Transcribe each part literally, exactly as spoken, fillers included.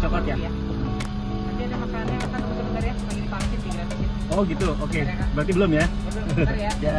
coklat ya? Iya. Nanti ada makanannya, makan tunggu sebentar ya, lagi diparkir di gratisin. Oh gitu, oke. Bentar ya, Kak. Berarti belum ya? Bentar ya. Ya.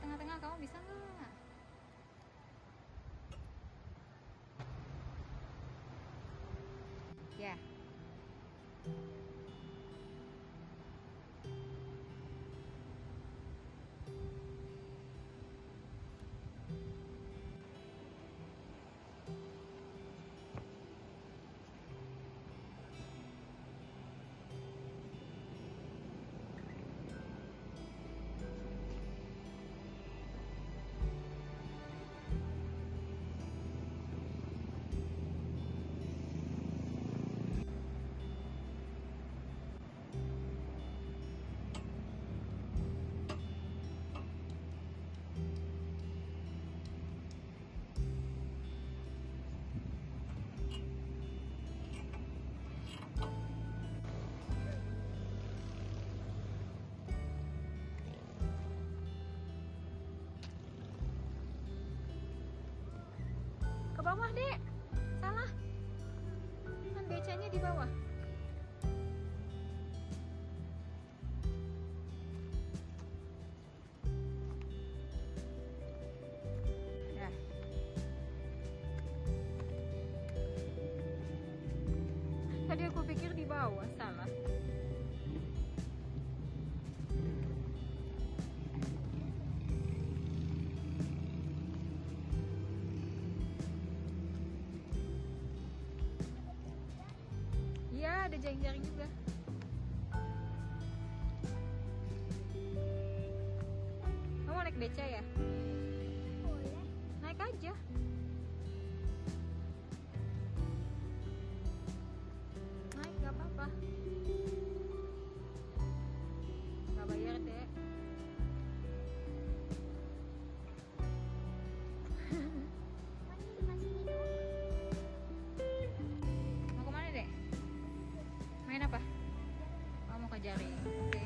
tengah-tengah, kamu bisa nggak? Ya. Ke bawah, Dek. Salah. Kan becanya di bawah. Dah. Tadi aku pikir di bawah, salah. Iya, ada jaring-jaring juga. Kamu naik beca ya? Boleh. Naik aja. Naik, gak apa-apa. Gak bayar, Dek. Mana dikasih minum? Mau kemana, Dek? Main apa? Kamu ke jaring. Oke.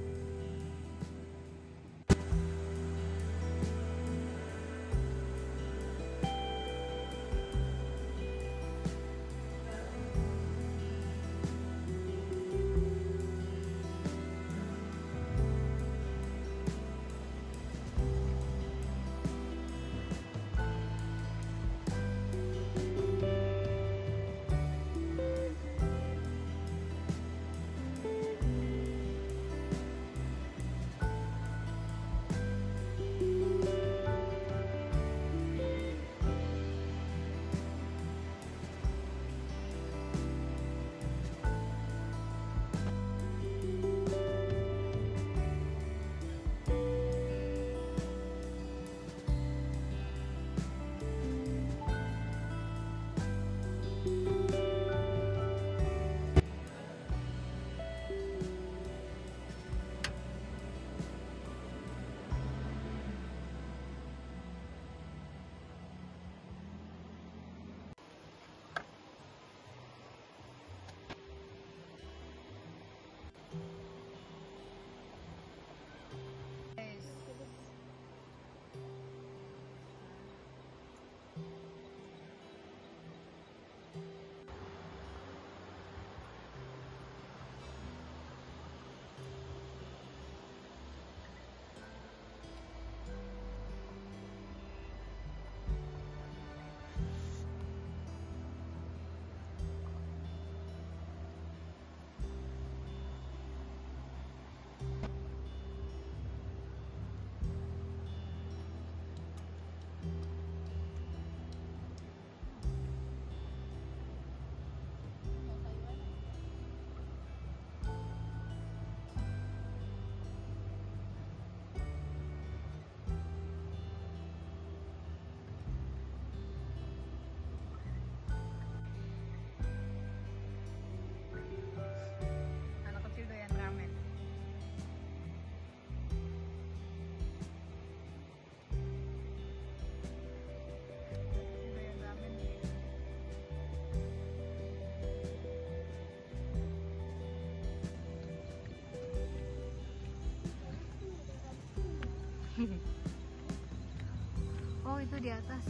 Oh, itu di atas.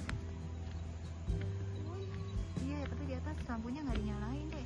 Iya, tapi di atas lampunya nggak dinyalain deh.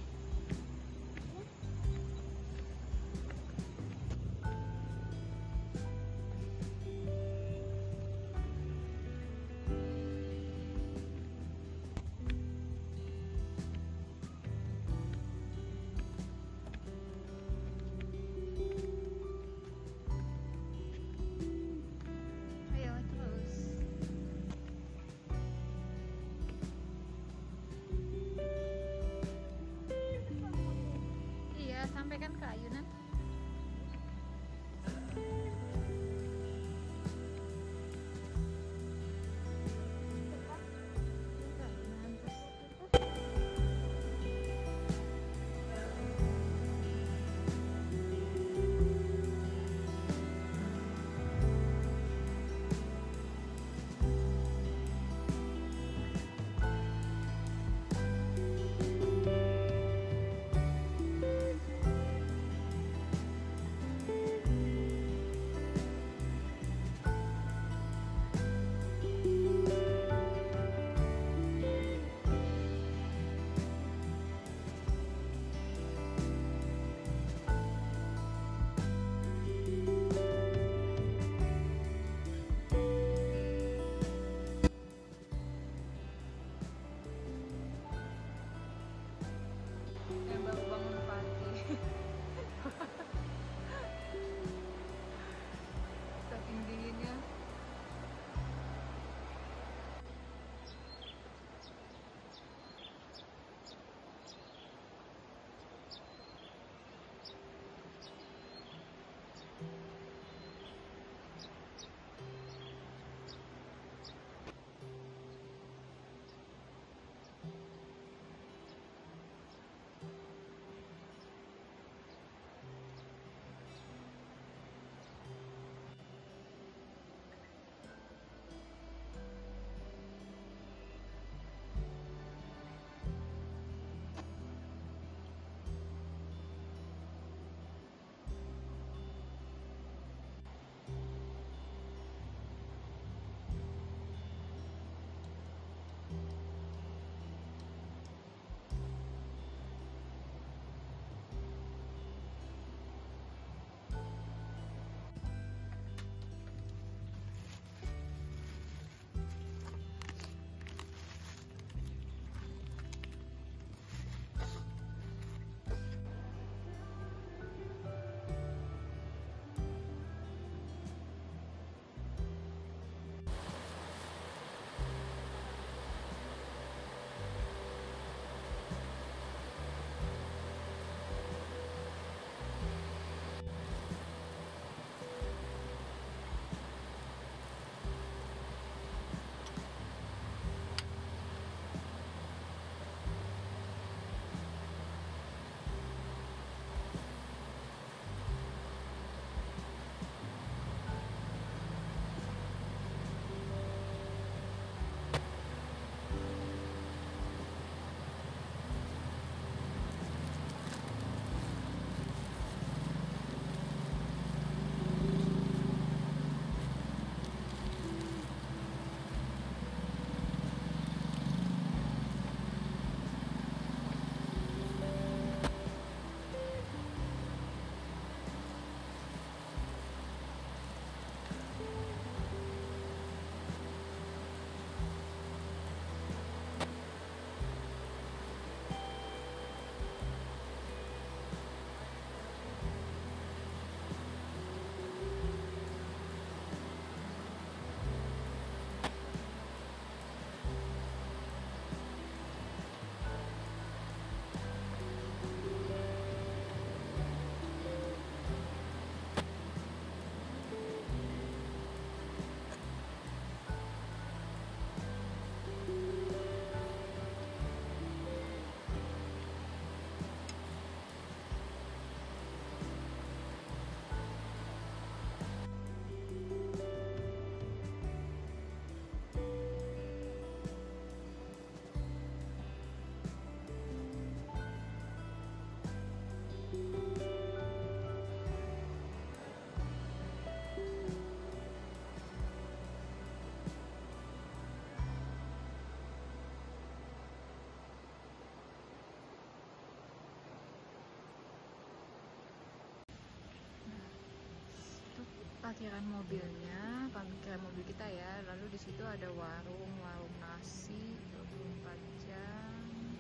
parkiran mobilnya, parkiran mobil kita ya. Lalu di situ ada warung, warung nasi dua puluh empat jam.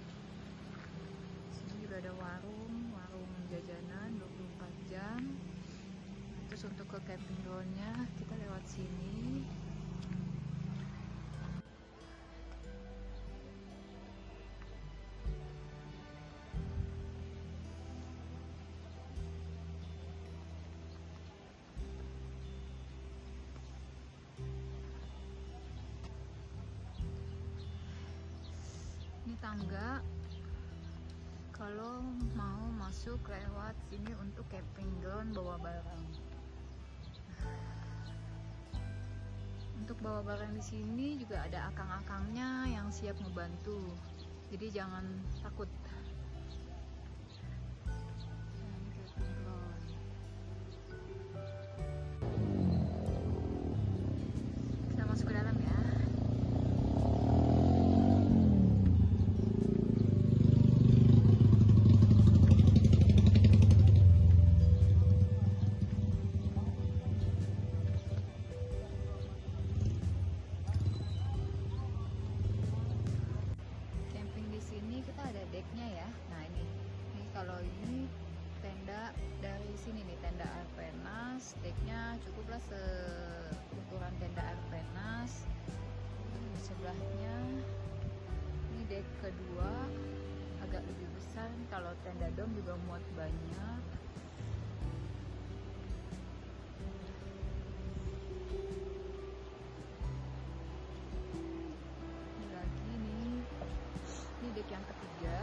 Sini juga ada warung, warung jajanan dua puluh empat jam. Terus untuk ke camping ground-nya kita lewat sini. Ini tangga kalau mau masuk lewat sini untuk camping ground bawa barang. Untuk bawa barang di sini juga ada akang-akangnya yang siap membantu. Jadi jangan takut. Nah, ini camping ground. Kita masuk ke dalam ya. Decknya ya. Nah ini, ini kalau ini tenda dari sini nih, tenda Arpenas. Decknya cukuplah seukuran tenda Arpenas. Di sebelahnya ini deck kedua agak lebih besar. Kalau tenda dom juga muat banyak. Ini lagi nih, ini deck yang ketiga.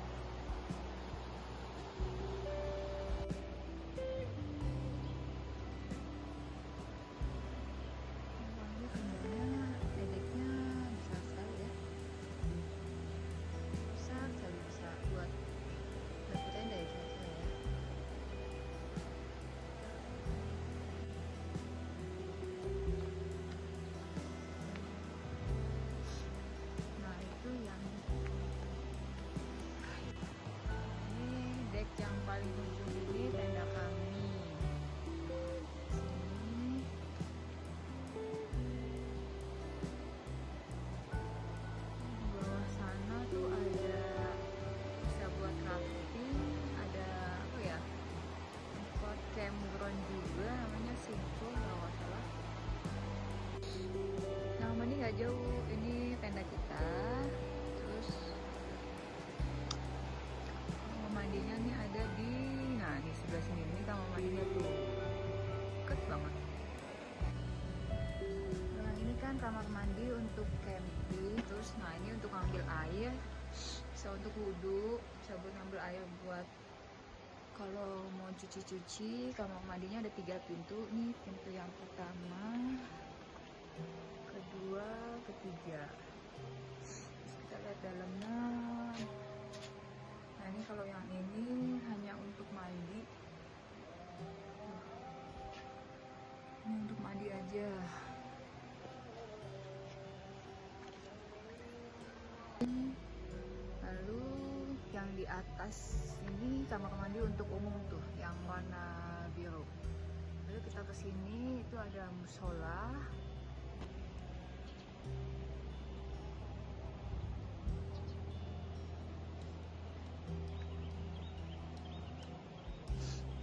Yang paling ujung ini tenda kami. Sini. Di bawah sana tuh ada bisa buat rafting, ada apa ya? Tempat campground juga, namanya Simpul kalau nggak salah. Nah, ini nggak jauh, ini tenda kita. Terus mandinya nih ada di, nah di sebelah sini, ini kamar mandinya tuh deket banget. Nah ini kan kamar mandi untuk camping. Terus nah ini untuk ambil air, bisa untuk wudhu, bisa buat ngambil air buat kalau mau cuci-cuci. Kamar mandinya ada tiga pintu nih, pintu yang pertama, kedua, ketiga. Terus kita lihat dalamnya. Nah ini kalau yang ini hanya untuk mandi. Ini untuk mandi aja. Lalu yang di atas ini kamar mandi untuk umum tuh, yang warna biru. Lalu kita ke sini itu ada musola.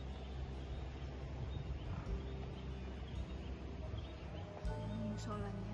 Musolanya